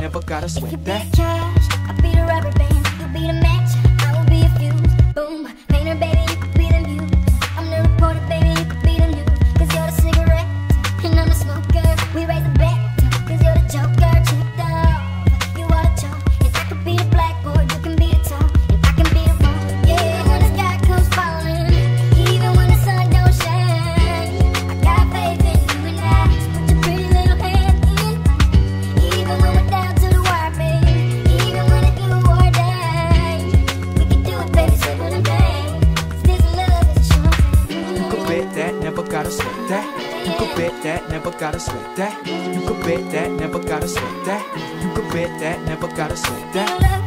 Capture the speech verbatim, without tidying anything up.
never gotta sweat You be that. the cash, I'll be the rubber band. You be the match, I will be a fuse. Boom, painter baby, you could be the muse. I'm the reporter baby, you could be the news. Cause you're the cigarette, and I'm the smoker. We raise the bet, cause you're the joker. Checked off, you are the chalk. And I could be the blackboard, you can be the top. And I can be the rock, yeah. When the sky comes falling, even when the sun don't shine, I got faith in you and I. Put your pretty little hand in. Even when we're down to the wire, baby. Even when it's do or die, we can do it, baby, simple and plain. 'Cause this love is a short thing. You could bet that, never gotta sweat that. You could bet that, never gotta sweat that. You could bet that, never gotta sweat that. You could bet that, never gotta sweat that.